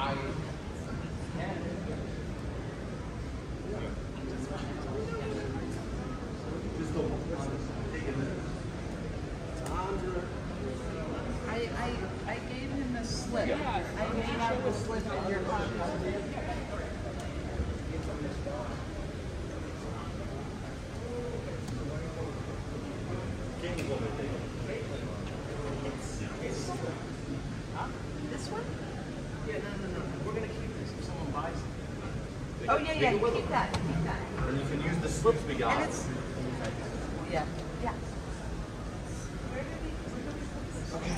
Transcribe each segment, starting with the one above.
I gave him a slip. Yeah. I made out the slip in your copy. This one? Yeah, no. We're going to keep this if someone buys it. Oh, yeah, you keep that. Keep that. And you can use the slips we got. And it's, yeah. Okay.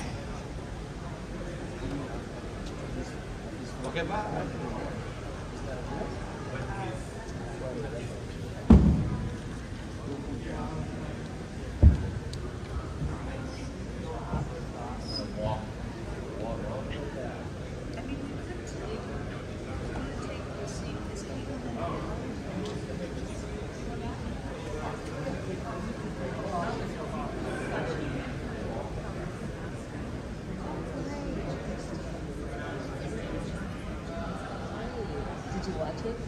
Okay, bye. Did you watch it?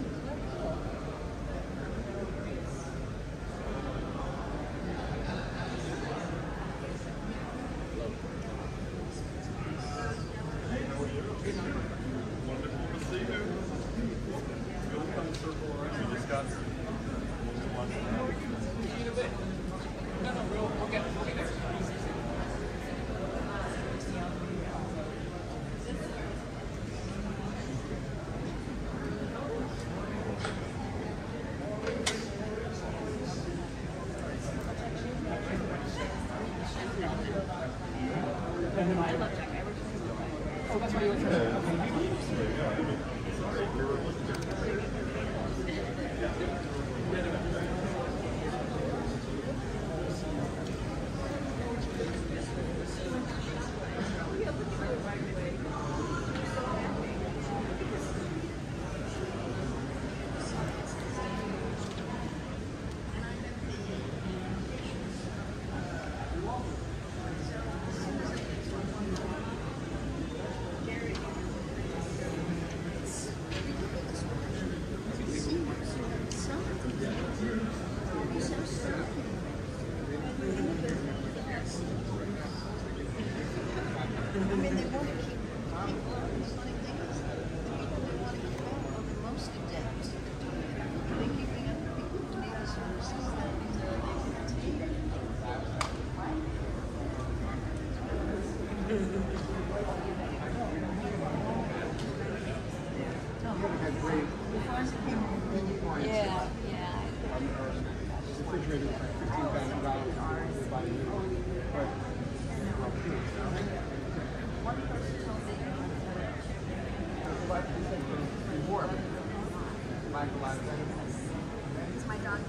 It's my dog.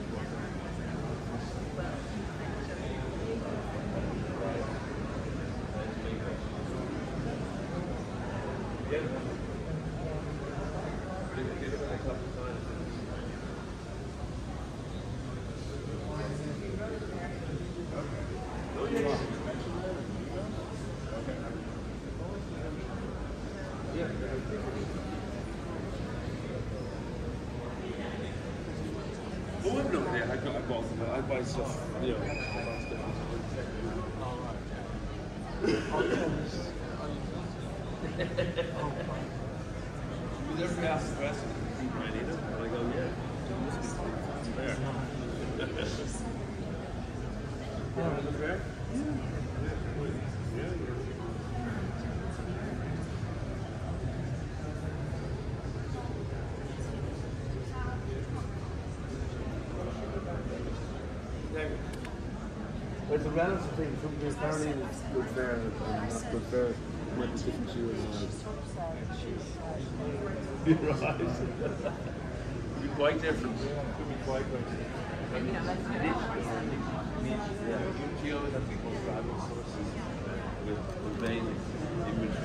I buy stuff, you know. You never asked the question, do you need it? And I go, yeah. It's fair. Is it fair? It's a relative thing. Something apparently it's good fair and not good fair. Might be different to you and you're right. Could be quite different. Could be quite different. You always have people fabulous sources with main image.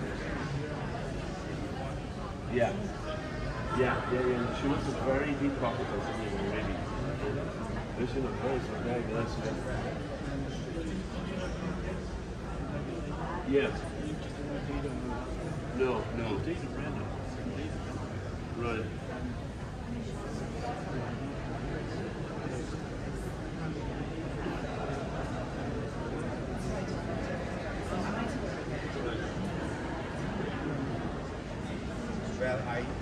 Yeah. She was a very deep pocket or something already. This is a very nice. Yeah. No, no. Days are random. Right. Well,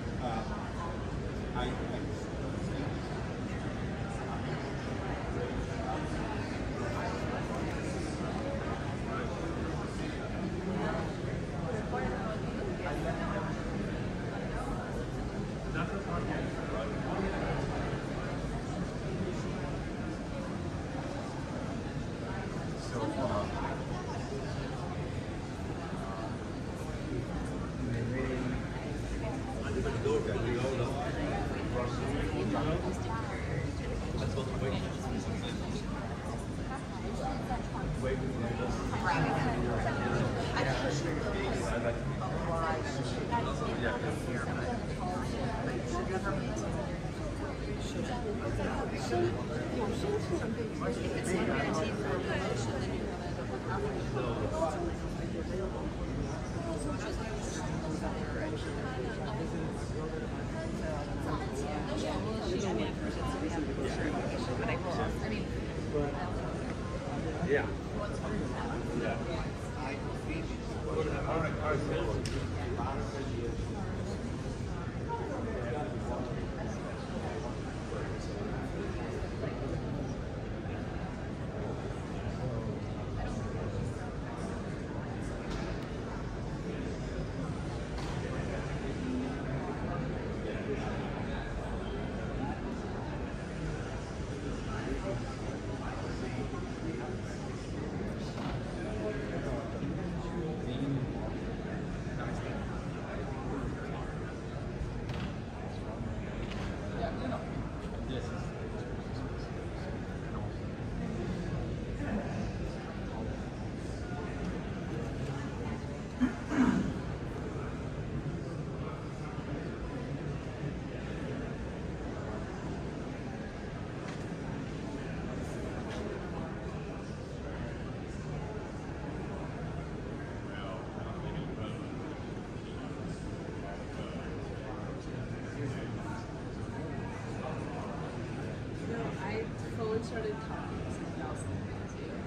Yeah. Started talking to someone else in the museum.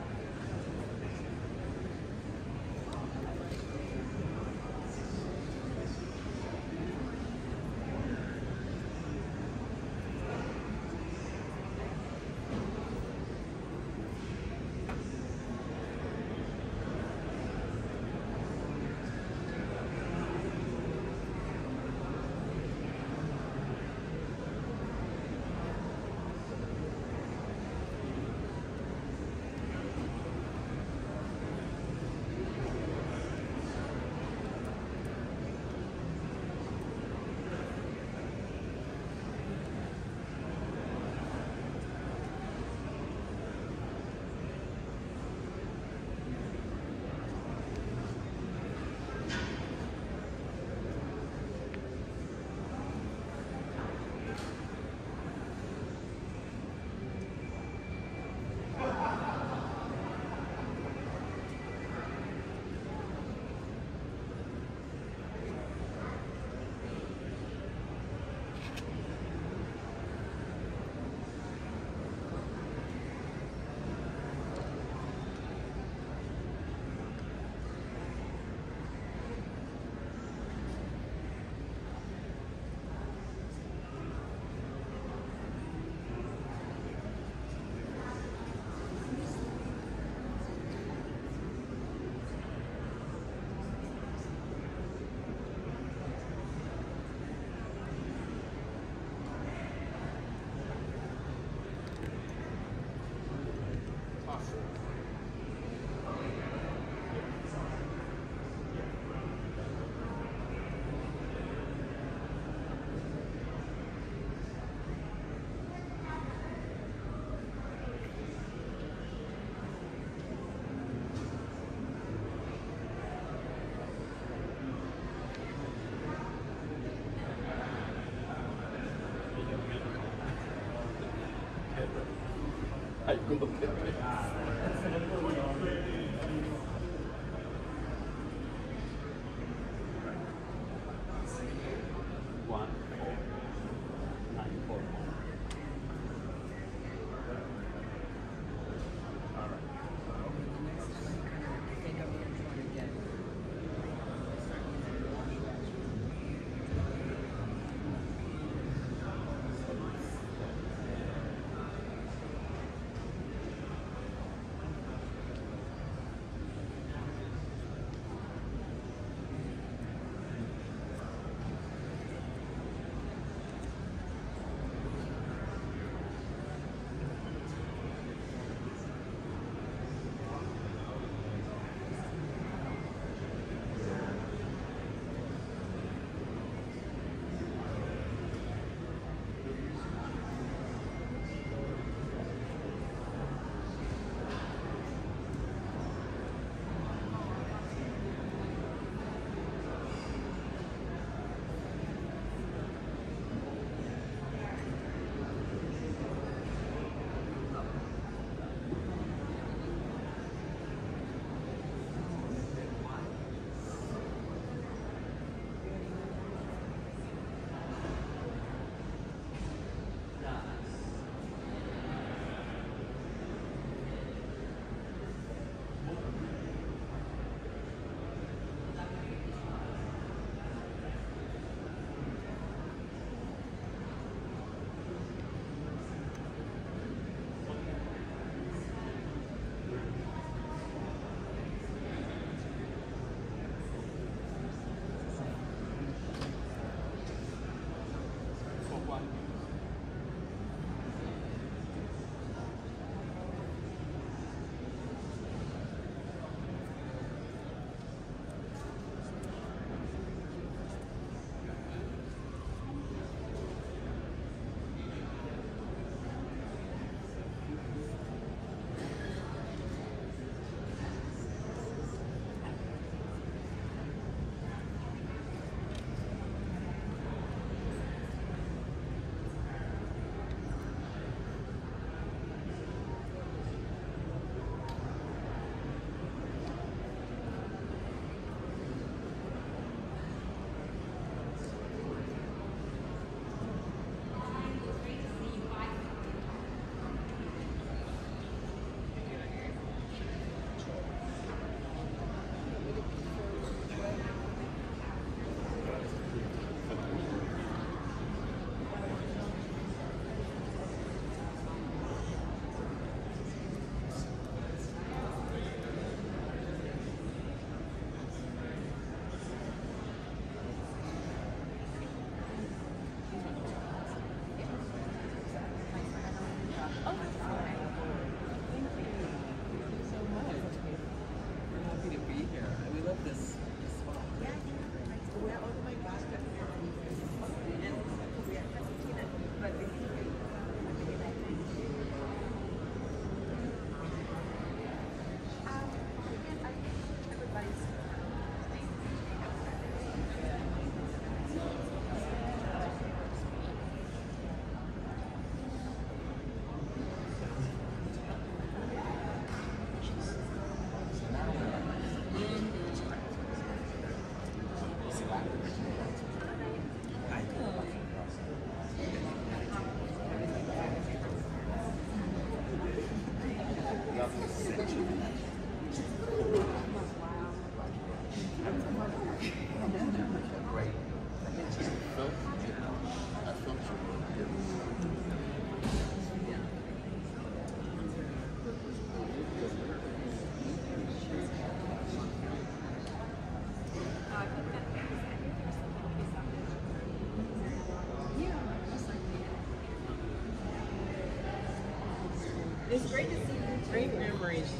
It's great to see you. Great memories.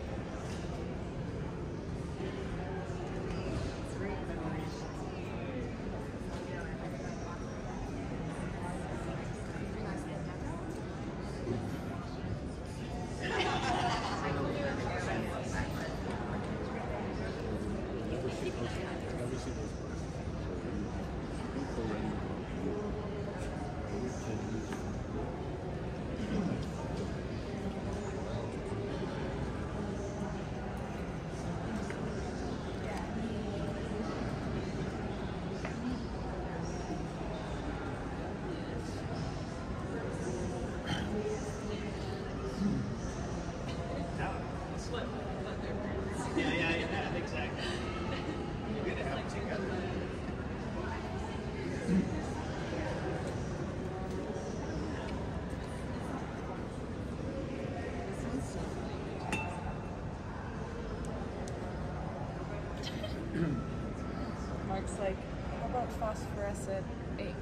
Great memories. Yeah, exactly. You're going to have it together. Mark's like, how about phosphorescent ink?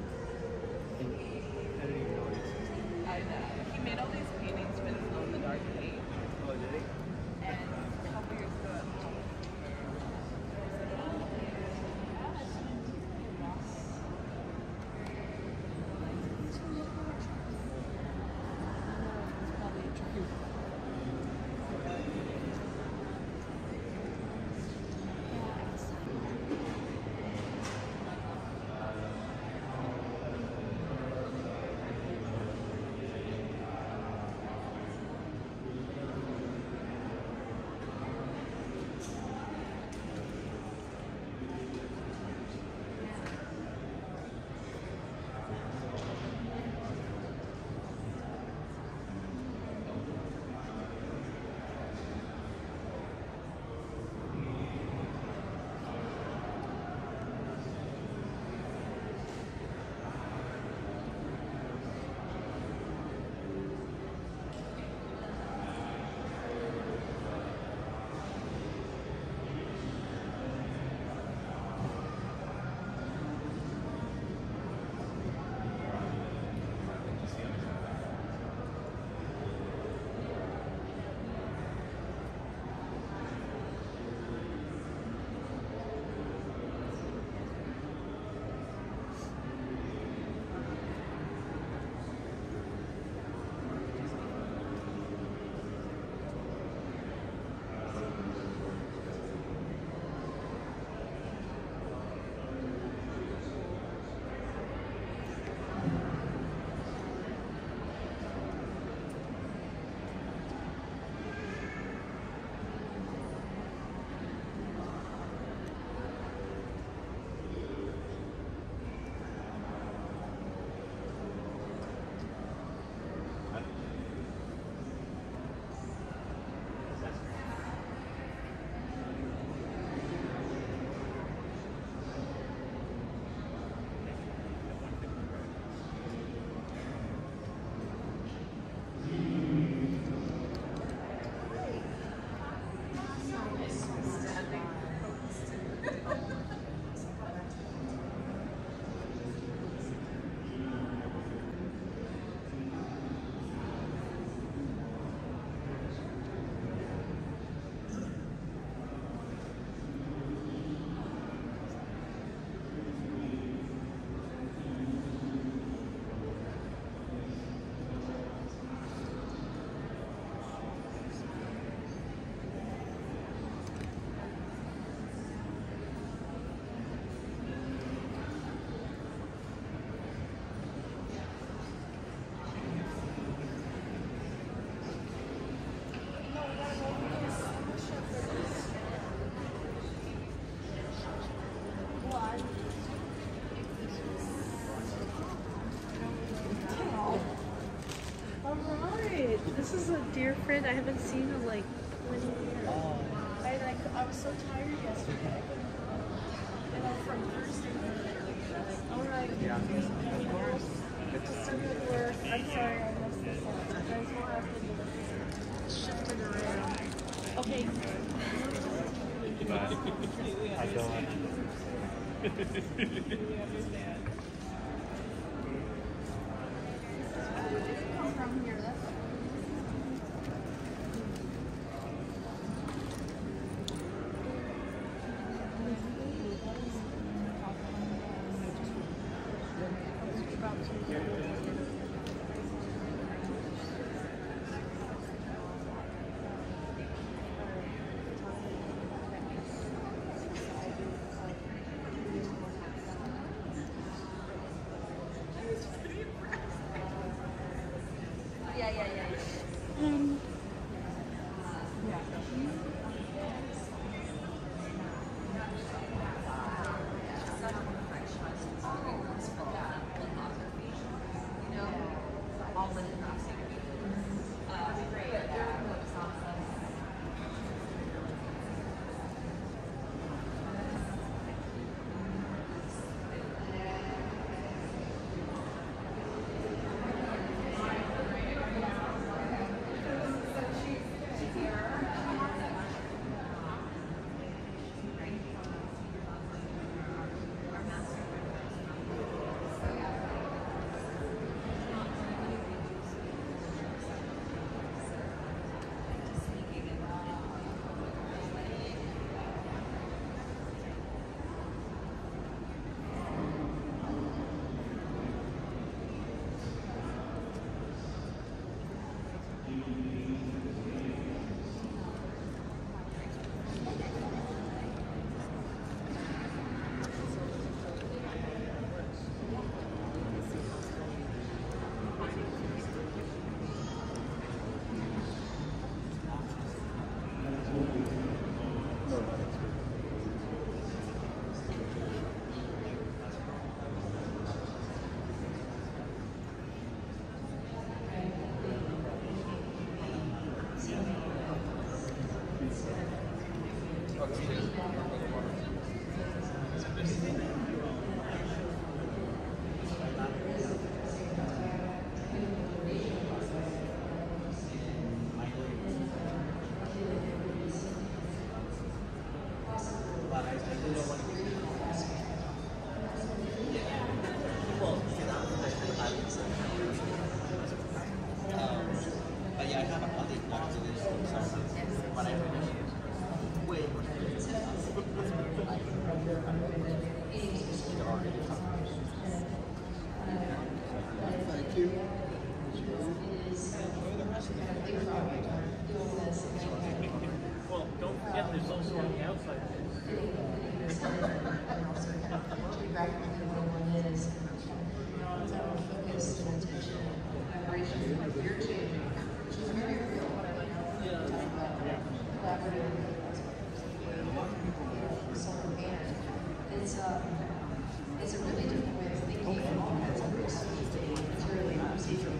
I know. He made all these paintings with glow-in-the-dark paint. Oh, did he? And a couple years ago, This is a dear friend. I haven't seen in like 20 years. I was so tired yesterday. And I'm from Thursday. All right. Yeah. Of course. Just a good work. I'm sorry I messed this up. You guys will have to shift it around. Okay. I don't. we understand. Come from here. That's Well, don't forget there's also on the outside. It's a really different way of thinking and all kinds of research. It's really procedural.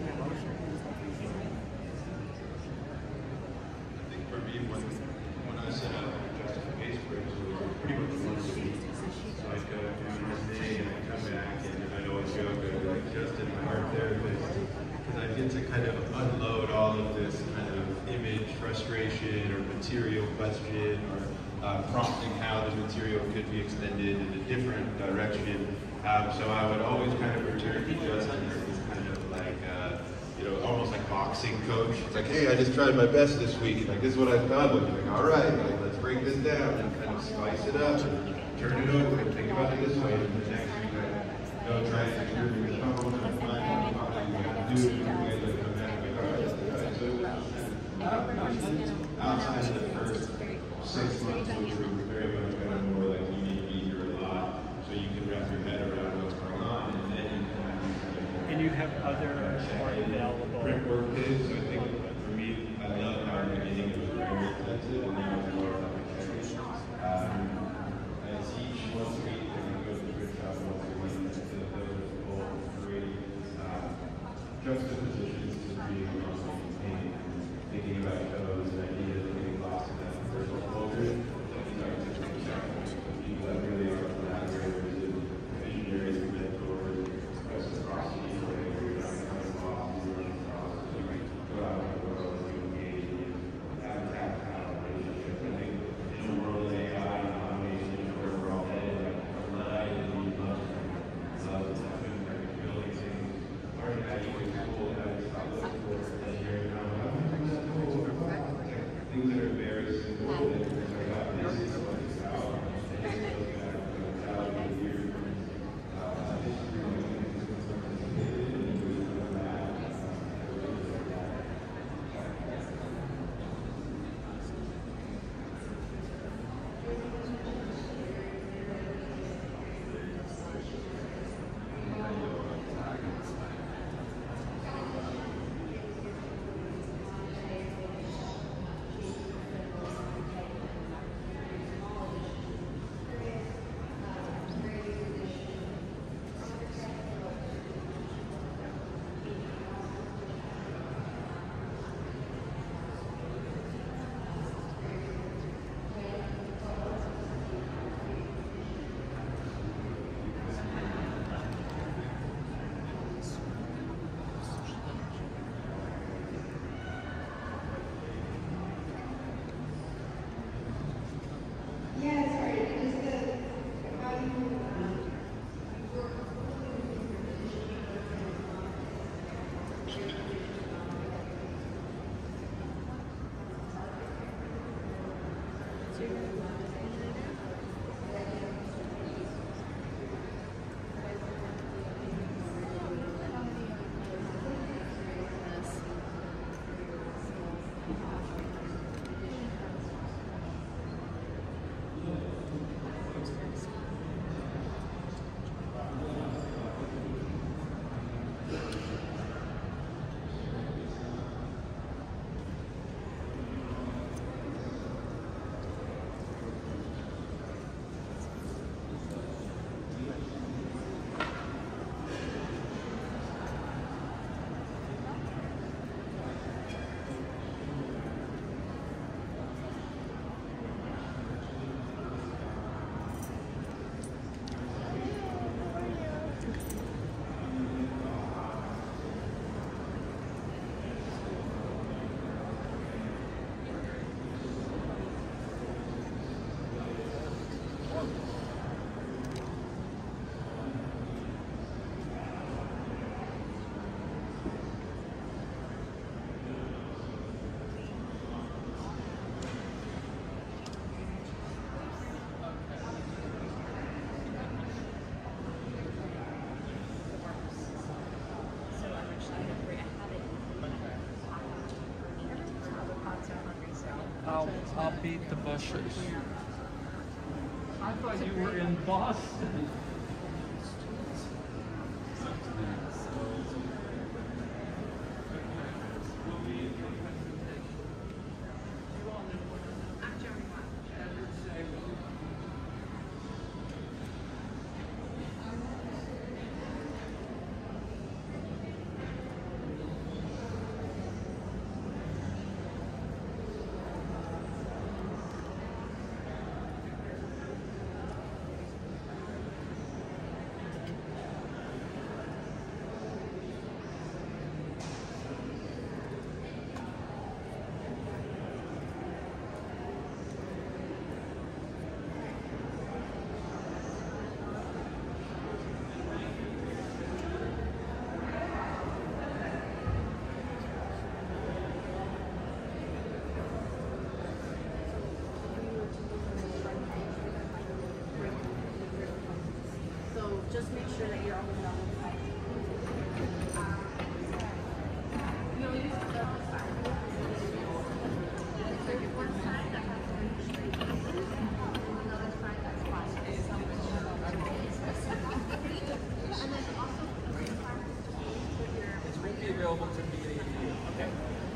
I think for me, when I set up justification breaks, it was pretty much once a week. So I'd go do one thing and I'd come back and I'd always joke, I'd be like, Justin, my art therapist, because I get to kind of unload all of this kind of image frustration or material question or prompting how the material could be extended in a different direction. So I would always kind of return to Justin as this kind of like, you know, almost like boxing coach. It's like, hey, I just tried my best this week, and like, this is what I've done. Like, all right, like, let's break this down and kind of spice it up and turn it over and think about it this way. And the next week, I go try and improve your tone and find out how you do it in a way that I'm like, all right, so outside of the first 6 months, which were very much kind of more like you need to be here a lot, so you can wrap your head around what's going on, and then you can have And you have other more available. print work is. So I think for me, I love how the beginning it was very intensive, and now it's more like a challenge. I teach once a week, and I go to the print shop once a week, and those are both great juxtapositions to being painting, thinking about those and ideas, and getting lost in that personal culture. People that really are collaborators and visionaries and mentors across the equation, you're not coming off, you're running across, you go out in the world, you engage, you have a tactile relationship. I think in the world of AI, beat the bushes. I thought you were in Boston. Just make sure that you're always on the side. You'll use the other side. One side that has another side that's fine. And then also It's going to be available to me at 8 p.m. Okay.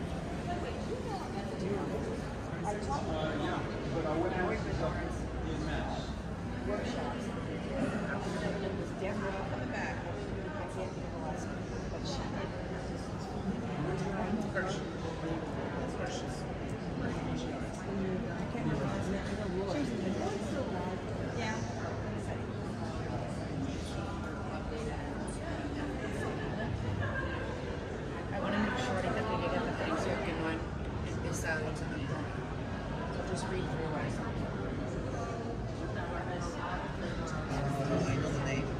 Yeah, but I went out in Mass. Workshops. Deborah up in the back. I can't think of the last name, but she did. Yeah. I want to make sure that we get the things so you can this out. So just read through it. I know the name.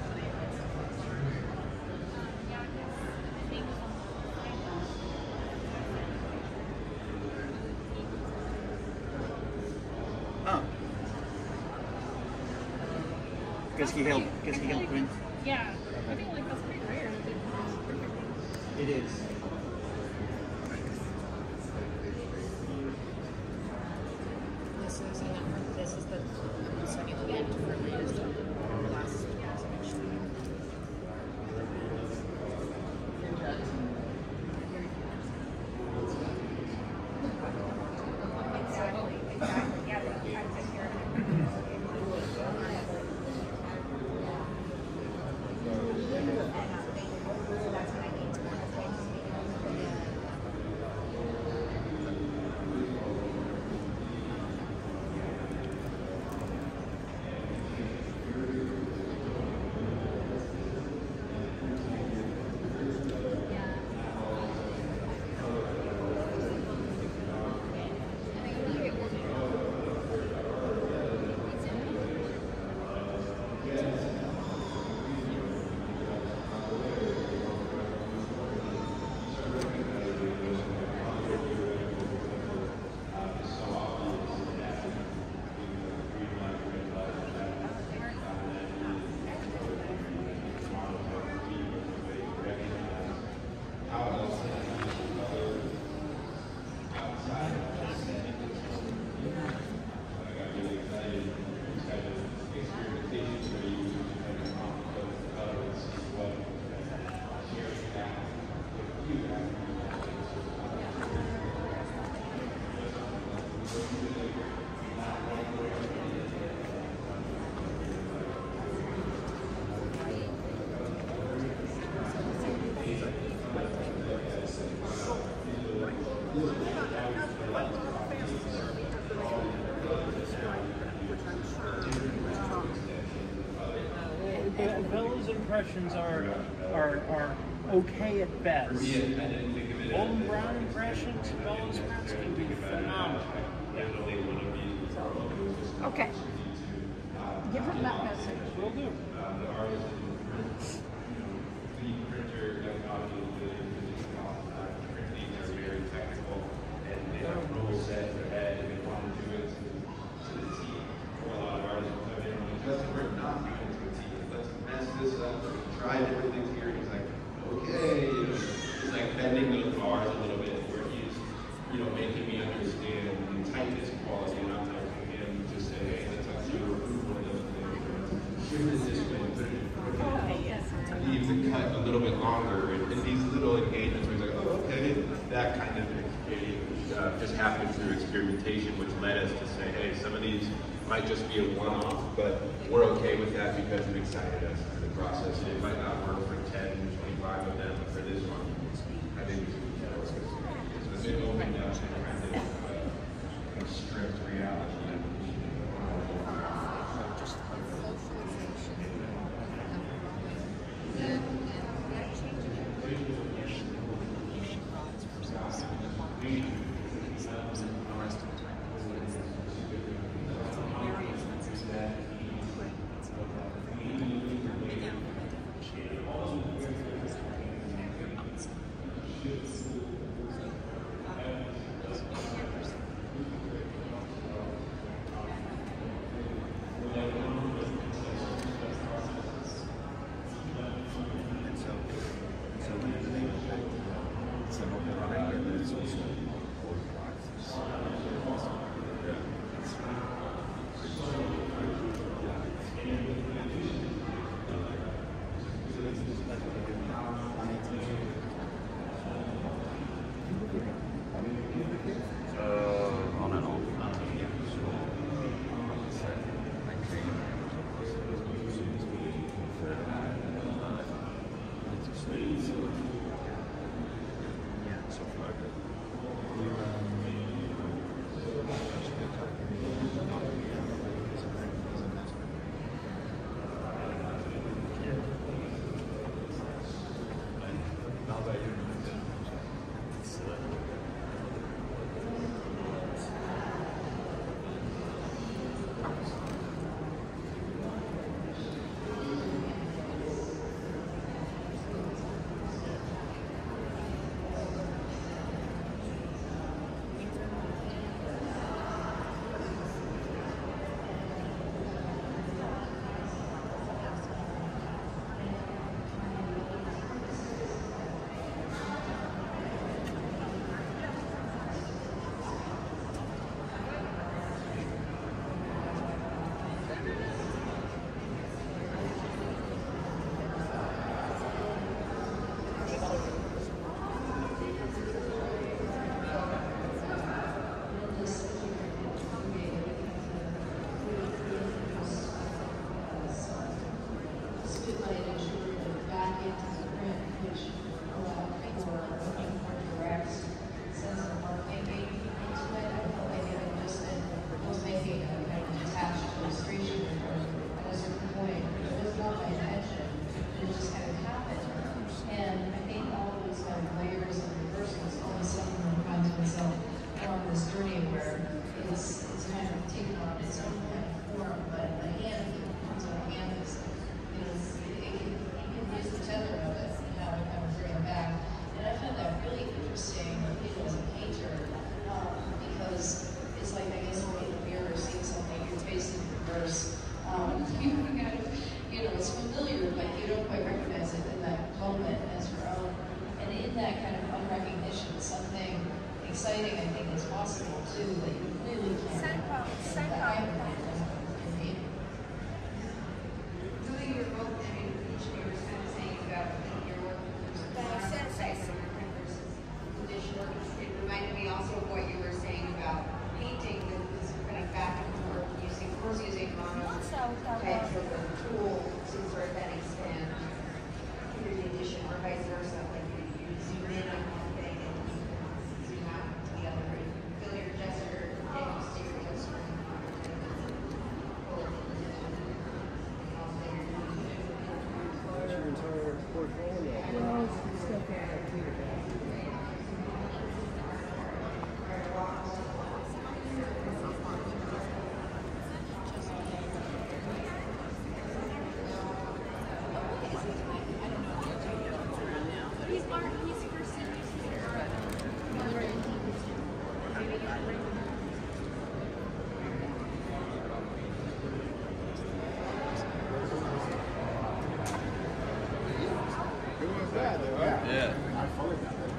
Because he helped print. yeah. I think like that's pretty rare. It is. This is the I'm sending the end for latest last exhibition. Exactly. Yeah, they try to take care of it. That's what I need to Bella's impressions are okay at best. Golden Brown impressions, Bella's prints can be phenomenal. Okay. Give him that message. Will do. The printer printing is very technical, and they have rules set in their head, and they want to do it to the T. For a lot of artists will come in and just we're not doing it to the T. Let's mess this up. Try different things here. He's like, okay, he's like bending those bars a little bit where he's making me understand the tightness quality, and I'm like, him to say, hey, let's actually remove one of those things. Give it this way, leave the cut a little bit longer, and these little engagements where he's like, oh, okay, that kind of just happened through experimentation, which led us to say, hey, some of these might just be a one-off, but we're okay with that because it excited us through the process. It might not work for 10, 25 of them, but for this one, I think it's a bit open now to kind of strict reality.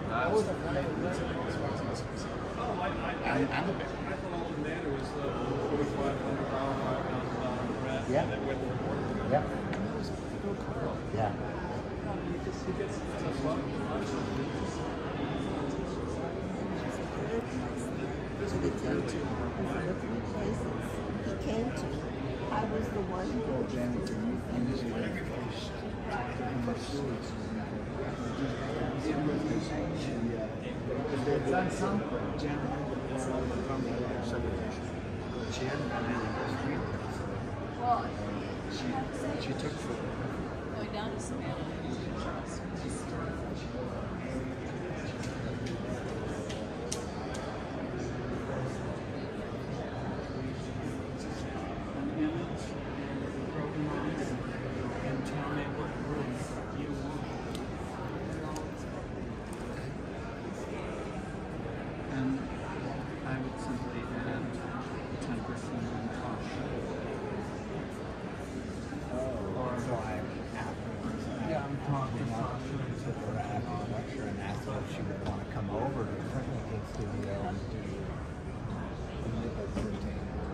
I'm a bit. Yeah. Yeah. Yeah. He came to he came to. I was the one who Jameson and his wife they've done some she hadn't done any history. Well, She took going down to Savannah. and I would simply add 10% on top. Or so I'm talking to her after the lecture and asked her if she would want to come over to the printing studio and do the printing.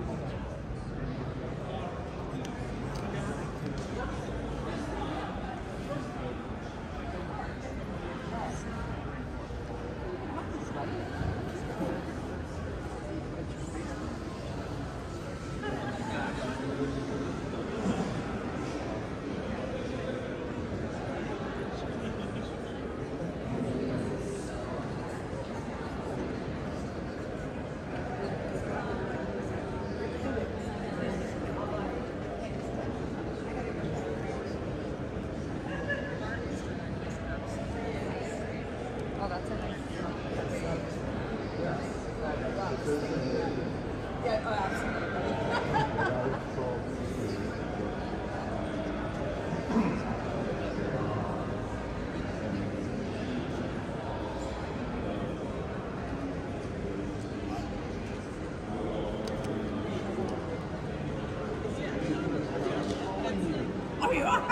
Oh, that's a nice. Yeah, oh, absolutely. Oh, you are?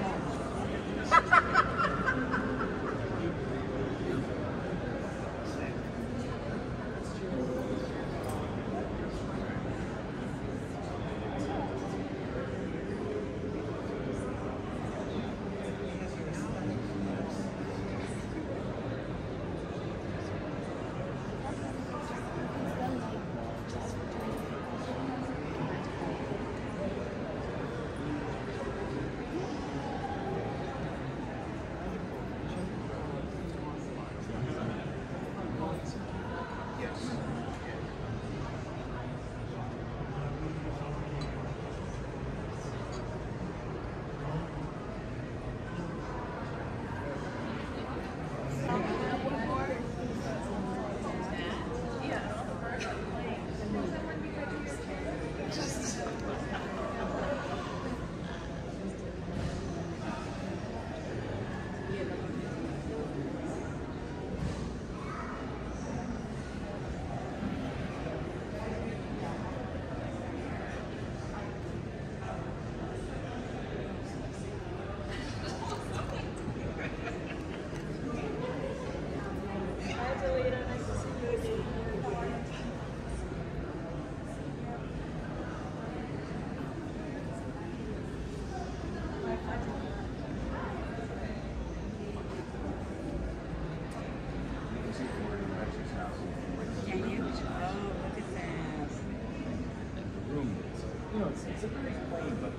It's a very plain, but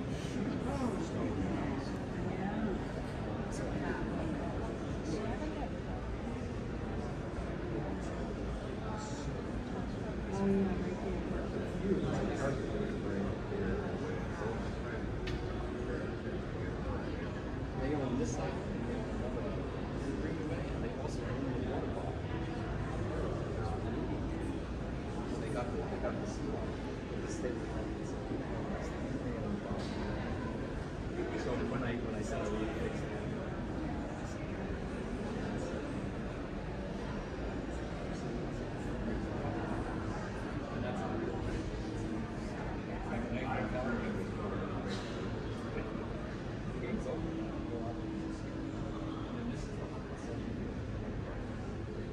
they go on this side. They bring you back, and they also bring you the water bottle. So they got this. So when I said I really fixed it, and that's not real. I found it was the game's over. And then this is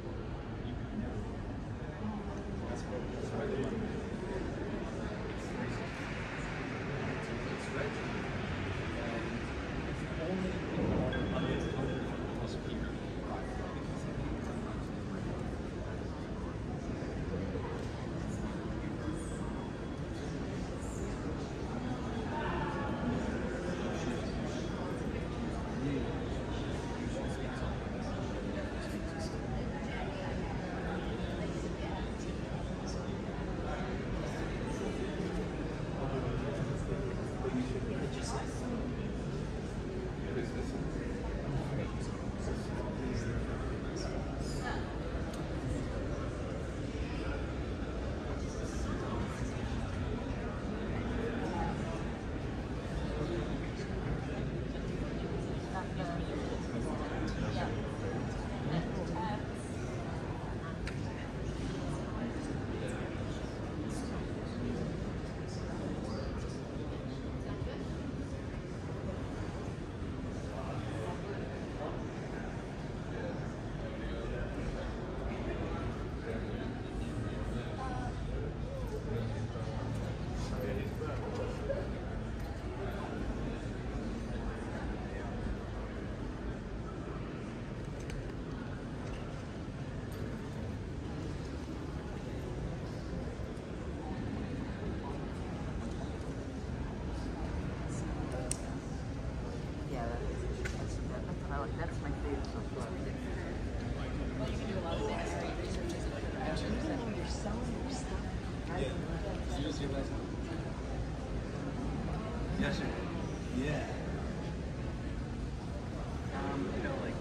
catalog. That's my favorite so far. Well, you can do a lot of things. You're selling your stuff. Yes, sir. Yeah. You know, like.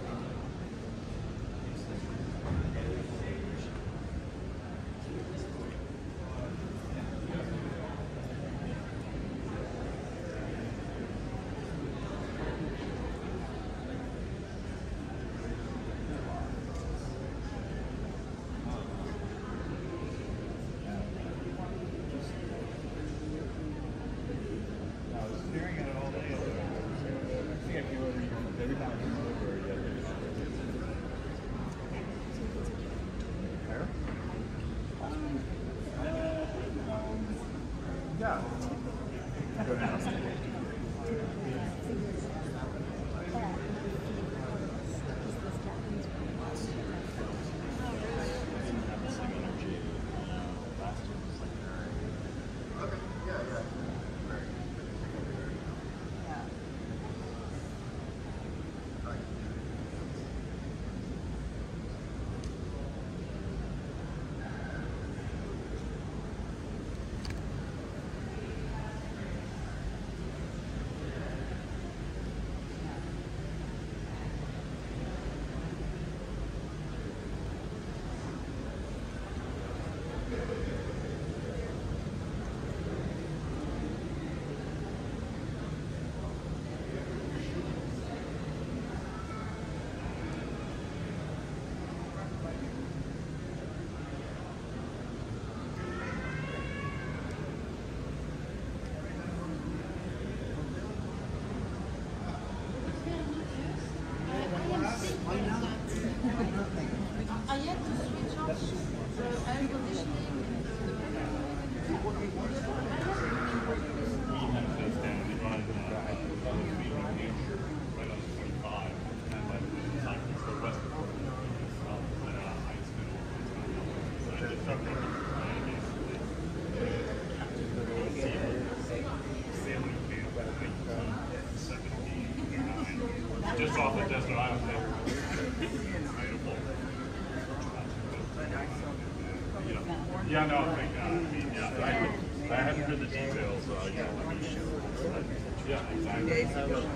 I had to switch off the air conditioning. Just off the desert island there. Yeah, no, I mean, yeah, I haven't heard the details, so yeah, let me yeah, exactly.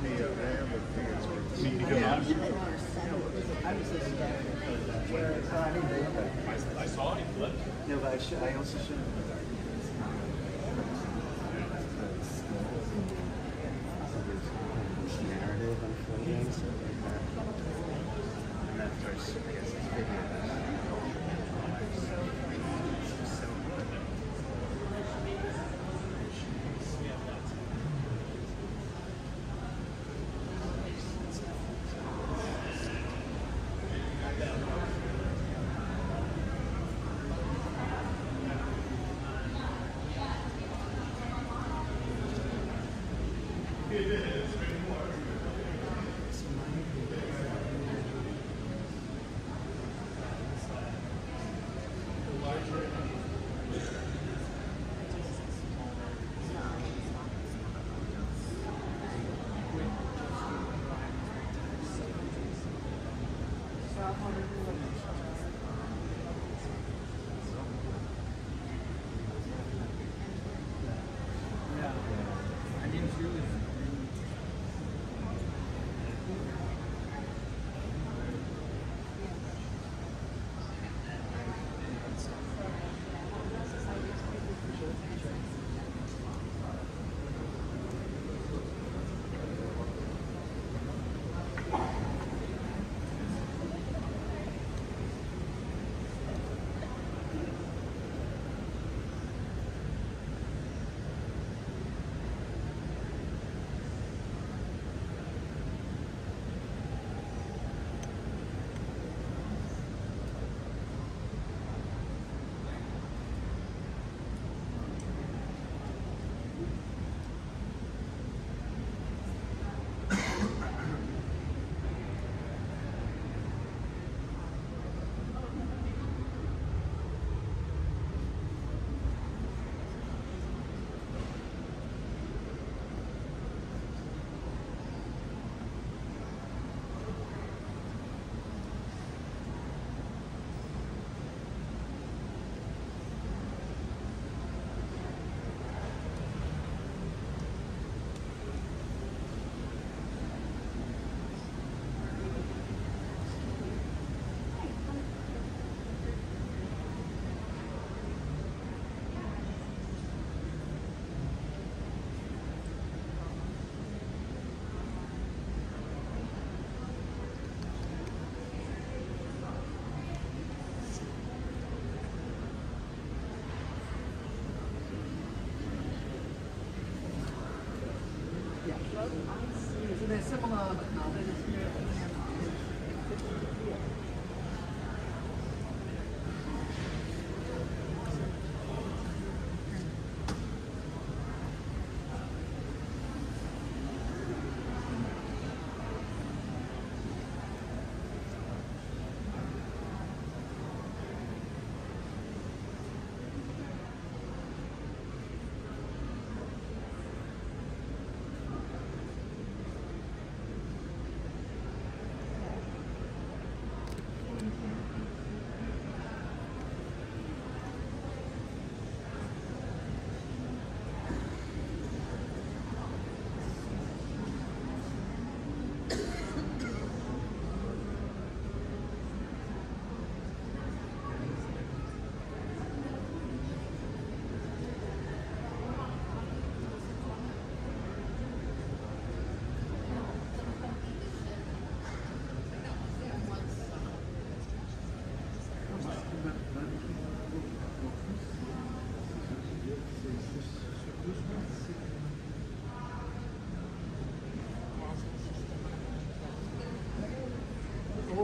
I saw it, but No, but I also showed him narrative unfolding, and that starts, I guess, it's bigger than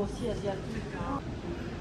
aussi asiatique.